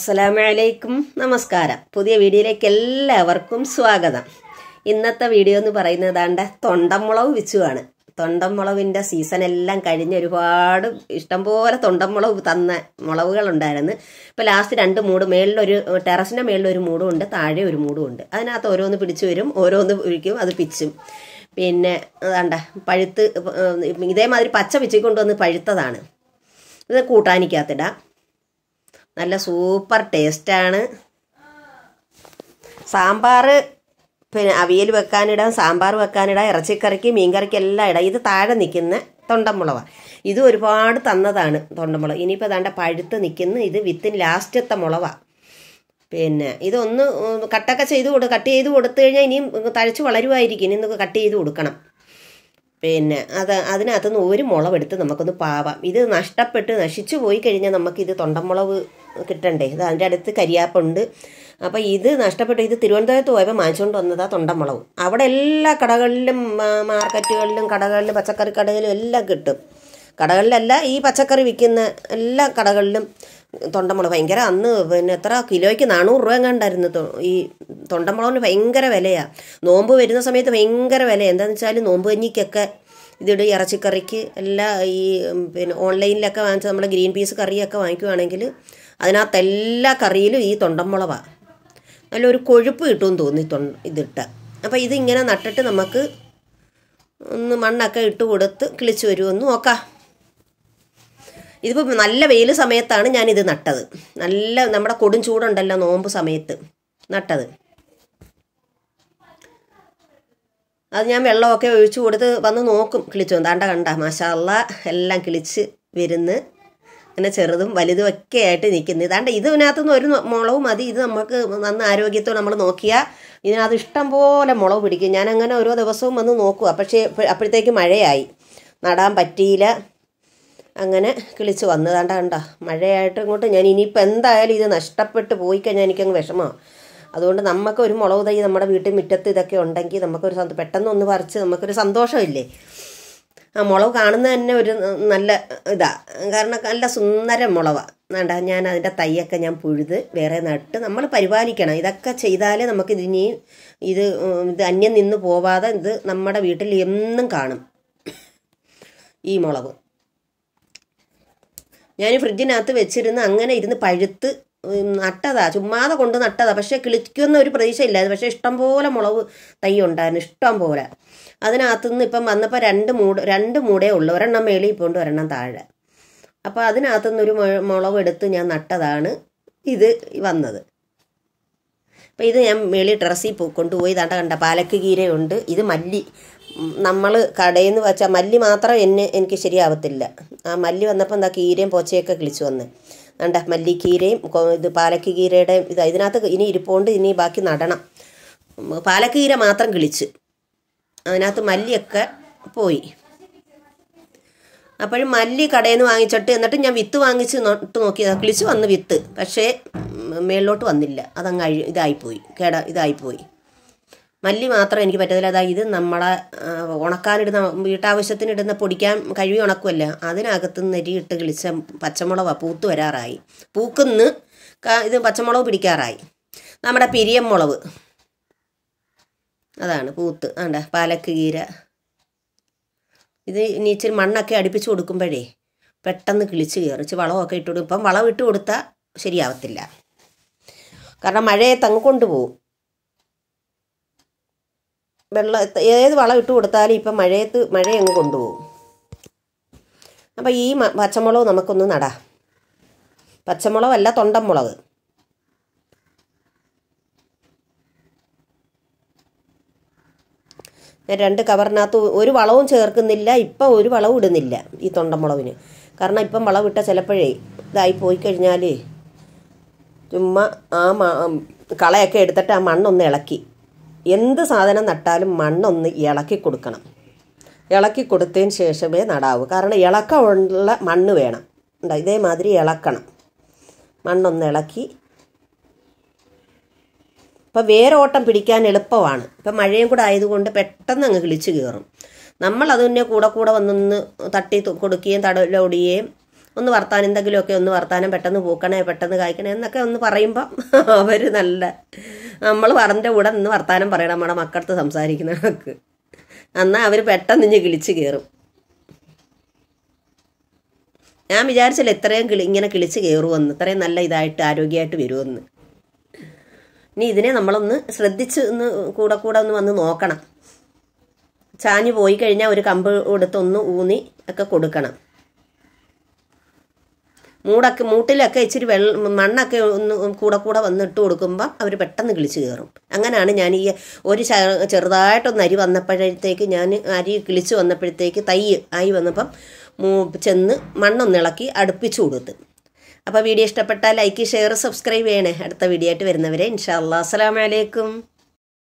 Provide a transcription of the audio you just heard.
അസ്സലാമലൈക്കും, നമസ്കാരം. പുതിയ വീഡിയോയിലേക്ക് എല്ലാവർക്കും സ്വാഗതം. ഇന്നത്തെ വീഡിയോ എന്ന് പറയുന്നതാണ്ട് തൊണ്ടൻമുളക് വിച്ചുവാണ്. തൊണ്ടൻമുളകിൻ്റെ സീസൺ എല്ലാം കഴിഞ്ഞ് ഒരുപാട് ഇഷ്ടംപോലെ തൊണ്ടൻമുളക് തന്ന മുളകുകളുണ്ടായിരുന്നു. ഇപ്പോൾ ലാസ്റ്റ് 2 മൂട്, മേളിലൊരു ടെറസിൻ്റെ മേളിലൊരു മൂടും ഉണ്ട്, താഴെ ഒരു മൂടും ഉണ്ട്. അതിനകത്ത് ഓരോന്ന് പിടിച്ചു വരും, ഓരോന്ന് ഒഴിക്കും, അത് പിച്ചും. പിന്നെ അതാണ്ട പഴുത്ത് ഇതേമാതിരി പച്ച പിച്ചിക്കൊണ്ടുവന്ന് പഴുത്തതാണ്. ഇത് കൂട്ടാനിക്കകത്തിടാം. നല്ല സൂപ്പർ ടേസ്റ്റാണ്. സാമ്പാർ, പിന്നെ അവിയൽ വെക്കാനിടാം, സാമ്പാർ വെക്കാനിടാം, ഇറച്ചിക്കറിക്ക്, മീൻകറിക്ക് എല്ലാം ഇടാം. ഇത് താഴെ നിൽക്കുന്ന തൊണ്ടൻമുളകാണ്. ഇത് ഒരുപാട് തന്നതാണ് തൊണ്ടൻമുളക്. ഇനിയിപ്പോൾ അതാണ്ട് പഴുത്ത് നിൽക്കുന്ന ഇത് വിത്തിന് ലാസ്റ്റത്തെ മുളകാണ്. പിന്നെ ഇതൊന്ന് കട്ട് ചെയ്ത് കൊടുത്തു കഴിഞ്ഞാൽ ഇനിയും തഴച്ച് വളരുമായിരിക്കും. ഇനി നമുക്ക് കട്ട് ചെയ്ത് കൊടുക്കണം. പിന്നെ അതിനകത്തുനിന്ന് ഒരു മുളകെടുത്ത് നമുക്കൊന്ന് പാവാം. ഇത് നശിച്ചു പോയി കഴിഞ്ഞാൽ നമുക്കിത് തൊണ്ടൻമുളക് കിട്ടണ്ടേ. ഇത് അതിൻ്റെ അടുത്ത് കരിയാപ്പുണ്ട്. അപ്പോൾ ഇത് നഷ്ടപ്പെട്ടു. ഇത് തിരുവനന്തപുരത്ത് പോയപ്പോൾ വാങ്ങിച്ചുകൊണ്ട് വന്നതാണ് തൊണ്ടൻമുളക്. അവിടെ എല്ലാ കടകളിലും, മാർക്കറ്റുകളിലും, കടകളിലും, പച്ചക്കറി കടകളിലും എല്ലാം കിട്ടും. കടകളിലല്ല, ഈ പച്ചക്കറി വിൽക്കുന്ന എല്ലാ കടകളിലും തൊണ്ടൻമുളക് ഭയങ്കര. അന്ന് പിന്നെ എത്ര കിലോയ്ക്ക് 400 രൂപ കണ്ടായിരുന്നു. ഈ തൊണ്ടൻമുളകിന് ഭയങ്കര വിലയാണ്. നോമ്പ് വരുന്ന സമയത്ത് ഭയങ്കര വില. എന്താണെന്ന് വെച്ചാൽ നോമ്പ് കഞ്ഞിക്കൊക്കെ ഇതിട്, ഇറച്ചിക്കറിക്ക് എല്ലാം. ഈ പിന്നെ ഓൺലൈനിലൊക്കെ വാങ്ങിച്ച നമ്മുടെ ഗ്രീൻ പീസ് കറിയൊക്കെ വാങ്ങിക്കുവാണെങ്കിൽ അതിനകത്ത് എല്ലാ കറിയിലും ഈ തൊണ്ടൻമുളകാണ്. നല്ലൊരു കൊഴുപ്പ് കിട്ടുമെന്ന് തോന്നി ഇതിട്ട. അപ്പോൾ ഇതിങ്ങനെ നട്ടിട്ട് നമുക്ക് ഒന്ന് മണ്ണൊക്കെ ഇട്ട് കൊടുത്ത് കിളിച്ച് വരുമെന്ന് നോക്കാം. ഇതിപ്പോൾ നല്ല വെയിൽ സമയത്താണ് ഞാനിത് നട്ടത്. നല്ല നമ്മുടെ കൊടും ചൂടുണ്ടല്ലോ, നോമ്പ് സമയത്ത് നട്ടത്. അത് ഞാൻ വെള്ളമൊക്കെ ഒഴിച്ചു കൊടുത്ത് വന്ന് നോക്കും, കിളിച്ചു കണ്ട മാഷാ അല്ലാഹ് എല്ലാം കിളിച്ച് വരുന്ന്. അങ്ങനെ ചെറുതും വലുതും ഒക്കെ ആയിട്ട് നിൽക്കുന്നു. ഇതാണ്ട് ഇതിനകത്തുനിന്ന് ഒരു മുളക് മതി. ഇത് നമുക്ക് നന്ന ആരോഗ്യത്തോടെ നമ്മൾ നോക്കിയാൽ ഇതിനകത്ത് ഇഷ്ടം പോലെ മുളക് പിടിക്കും. ഞാനങ്ങനെ ഓരോ ദിവസവും വന്ന് നോക്കുക. പക്ഷേ അപ്പോഴത്തേക്ക് മഴയായി, നടാൻ പറ്റിയില്ല. അങ്ങനെ കിളിച്ച് വന്നതാണ്ട മഴയായിട്ട് ഇങ്ങോട്ട്. ഞാൻ ഇനിയിപ്പോൾ എന്തായാലും ഇത് നഷ്ടപ്പെട്ട് പോയി കഴിഞ്ഞാൽ എനിക്കങ്ങ് വിഷമമാണ്. അതുകൊണ്ട് നമുക്ക് ഒരു മുളക് തൈ നമ്മുടെ വീട്ടിൽ മുറ്റത്ത് ഇതൊക്കെ ഉണ്ടെങ്കിൽ നമുക്കൊരു പെട്ടെന്ന് ഒന്ന് പറിച്ച് നമുക്കൊരു സന്തോഷമില്ലേ. ആ മുളക് കാണുന്നത് തന്നെ ഒരു നല്ല ഇതാണ്. കാരണം നല്ല സുന്ദര മുളകാണ്. വേണ്ട, ഞാൻ അതിൻ്റെ തൈയൊക്കെ ഞാൻ പുഴുത് വേറെ നട്ട് നമ്മൾ പരിപാലിക്കണം. ഇതൊക്കെ ചെയ്താലേ നമുക്ക് ഇത് അന്യം നിന്ന് പോവാതെ ഇത് നമ്മുടെ വീട്ടിൽ എന്നും കാണും. ഈ മുളക് ഞാൻ ഫ്രിഡ്ജിനകത്ത് വെച്ചിരുന്ന് അങ്ങനെ ഇരുന്ന് പഴുത്ത് നട്ടതാ, ചുമ്മാതെ കൊണ്ട് നട്ടതാ. പക്ഷേ കിളിക്കുന്ന ഒരു പ്രതീക്ഷയില്ലായിരുന്നു. പക്ഷേ ഇഷ്ടംപോലെ മുളക് തൈ ഉണ്ടായിരുന്നു, ഇഷ്ടം പോലെ. അതിനകത്തുനിന്ന് ഇപ്പം വന്നപ്പോൾ 2 മൂടേ ഉള്ളൂ. ഒരെണ്ണം മേളിൽ പോണ്ട്, ഒരെണ്ണം താഴെ. അപ്പോൾ അതിനകത്തുനിന്നൊരു മുളക് എടുത്ത് ഞാൻ നട്ടതാണ് ഇത് വന്നത്. അപ്പോൾ ഇത് ഞാൻ മേളിൽ ടെറസിൽ കൊണ്ടുപോയി കണ്ട പാലക്ക് കീരയുണ്ട്. ഇത് മല്ലി. നമ്മൾ കടയിൽ നിന്ന് വെച്ചാൽ മല്ലി മാത്രം എനിക്ക് ശരിയാവത്തില്ല. ആ മല്ലി വന്നപ്പോൾ എന്താ കീരയും പോച്ചയൊക്കെ കിളിച്ചു വന്ന്. വേണ്ട, മല്ലിക്കീരയും ഇത് പാലക്ക് കീരയുടെ ഇതിനകത്ത് ഇനി ഇരിപ്പോണ്ട്. ഇനി ബാക്കി നടണം. പാലക്ക് കീര മാത്രം കിളിച്ച്, അതിനകത്ത് മല്ലിയൊക്കെ പോയി. അപ്പോഴും മല്ലി കടയിൽ നിന്ന് വാങ്ങിച്ചിട്ട് എന്നിട്ട് ഞാൻ വിത്ത് വാങ്ങിച്ച് നട്ട് നോക്കിയതാണ്. കിളിച്ച് വന്ന് വിത്ത്, പക്ഷേ മേളിലോട്ട് വന്നില്ല. അതങ്ങ് ഇതായിപ്പോയി. മല്ലി മാത്രം എനിക്ക് പറ്റത്തില്ല. അതായത് ഇത് നമ്മളെ ഉണക്കാനിടുന്ന, വീട്ടാവശ്യത്തിനിടുന്ന, പൊടിക്കാൻ കഴുകി ഉണക്കുമല്ല, അതിനകത്ത് നെരിയിട്ട് കിളിച്ച പച്ചമുളകാണ്. പൂത്ത് വരാറായി, പൂക്കുന്ന് ഇത് പച്ചമുളക് പിടിക്കാറായി. നമ്മുടെ പിരിയം മുളക് അതാണ് പൂത്ത്. പാലക്ക് കീര. ഇത് ഇനി ഇച്ചിരി മണ്ണൊക്കെ അടുപ്പിച്ച് കൊടുക്കുമ്പോഴേ പെട്ടെന്ന് കിളിച്ച് കയറിച്ച് വളമൊക്കെ ഇട്ട് കൊടുക്കും. ഇപ്പം വളം ഇട്ട് കൊടുത്താൽ ശരിയാവത്തില്ല, കാരണം മഴയെ തങ്ങ് കൊണ്ടുപോകും. ഏത് വളം ഇട്ട് കൊടുത്താലും ഇപ്പം മഴ അങ്ങ് കൊണ്ടുപോകും. അപ്പം ഈ പച്ചമുളക് നമുക്കൊന്ന് നടാം. പച്ചമുളകല്ല, തൊണ്ടൻമുളക്. ഞാൻ 2 കവറിനകത്ത് ഒരു വളവും ചേർക്കുന്നില്ല. ഇപ്പം ഒരു വളവും ഇടുന്നില്ല ഈ തൊണ്ടൻമുളകിന്. കാരണം ഇപ്പം വളം ഇട്ടാൽ ചിലപ്പോഴേ ഇതായി പോയി കഴിഞ്ഞാൽ ചുമ്മാ ആ കളയൊക്കെ എടുത്തിട്ട് ആ മണ്ണൊന്ന് ഇളക്കി, എന്ത് സാധനം നട്ടാലും മണ്ണൊന്ന് ഇളക്കി കൊടുക്കണം. ഇളക്കി കൊടുത്തതിന് ശേഷമേ നടാവൂ. കാരണം ഇളക്കമുള്ള മണ്ണ് വേണം. ഇതേമാതിരി ഇളക്കണം. മണ്ണൊന്ന് ഇളക്കി. ഇപ്പം വേരോട്ടം പിടിക്കാൻ എളുപ്പമാണ്. ഇപ്പം മഴയും കൂടെ ആയതുകൊണ്ട് പെട്ടെന്ന് അങ്ങ് കിളിച്ച് കയറും. നമ്മൾ അതിനെ കൂടെ വന്നൊന്ന് തട്ടി കൊടുക്കുകയും തടലോടുകയും ഒന്ന് വർത്താനം എന്തെങ്കിലുമൊക്കെ ഒന്ന് വർത്താനം പെട്ടെന്ന് പൂക്കണേ പെട്ടെന്ന് കായ്ക്കണേ എന്നൊക്കെ ഒന്ന് പറയുമ്പം അവർ നല്ല നമ്മൾ പറഞ്ഞ കൂടെ നിന്ന് വർത്താനം പറയണം നമ്മുടെ മക്കളടുത്ത് സംസാരിക്കുന്നവർക്ക്. എന്നാൽ അവർ പെട്ടെന്ന് ഇഞ്ഞ് കിളിച്ച് കയറും. ഞാൻ വിചാരിച്ചില്ല ഇത്രയും ഇങ്ങനെ കിളിച്ച് കയറുമെന്ന്, ഇത്രയും നല്ല ഇതായിട്ട് ആരോഗ്യമായിട്ട് വരുമെന്ന്. ഇനി ഇതിനെ നമ്മളൊന്ന് ശ്രദ്ധിച്ച് ഒന്ന് കൂടെ ഒന്ന് വന്ന് നോക്കണം. ചാഞ്ഞു പോയി കഴിഞ്ഞാൽ ഒരു കമ്പ് എടുത്തൊന്ന് ഊന്നി ഒക്കെ കൊടുക്കണം. മൂട്ടിലൊക്കെ ഇച്ചിരി മണ്ണൊക്കെ ഒന്ന് കൂടെ വന്ന് ഇട്ട് കൊടുക്കുമ്പോൾ അവർ പെട്ടെന്ന് കിളിച്ച് കയറും. അങ്ങനെയാണ് ഞാൻ ഈ ഒരു ചെറുതായിട്ടൊന്ന് അരി വന്നപ്പോഴത്തേക്ക് ഞാൻ അരി കിളിച്ച് വന്നപ്പോഴത്തേക്ക് തൈ ആയി വന്നപ്പം ചെന്ന് മണ്ണൊന്ന് ഇളക്കി അടുപ്പിച്ചു കൊടുത്ത്. അപ്പോൾ വീഡിയോ ഇഷ്ടപ്പെട്ടാൽ ലൈക്ക്, ഷെയർ, സബ്സ്ക്രൈബ് ചെയ്യണേ. അടുത്ത വീഡിയോ ആയിട്ട് വരുന്നവരെ ഇൻഷാ അല്ലാഹ്. അസ്സലാമു അലൈക്കും.